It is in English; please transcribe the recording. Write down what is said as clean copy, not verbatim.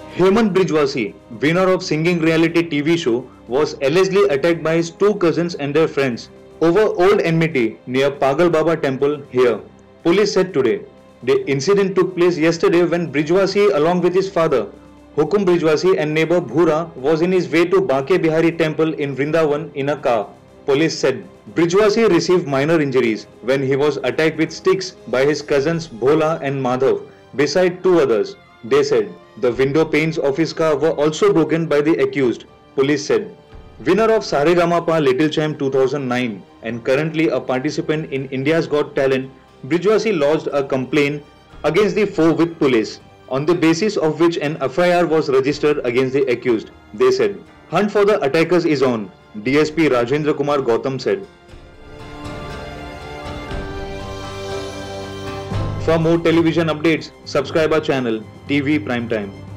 Hemant Brijwasi, winner of singing reality TV show, was allegedly attacked by his two cousins and their friends over old enmity near Pagal Baba temple here. Police said today. The incident took place yesterday when Brijwasi along with his father, Hukum Brijwasi and neighbor Bhura was in his way to Banke Bihari temple in Vrindavan in a car. Police said Brijwasi received minor injuries when he was attacked with sticks by his cousins Bhola and Madhav beside two others. They said the window panes of his car were also broken by the accused. Police said winner of Saregamapa Little Champ 2009 and currently a participant in India's Got Talent, Brijwasi lodged a complaint against the four with police, on the basis of which an FIR was registered against the accused. They said, hunt for the attackers is on, DSP Rajendra Kumar Gautam said. For more television updates, subscribe our channel TV Prime Time.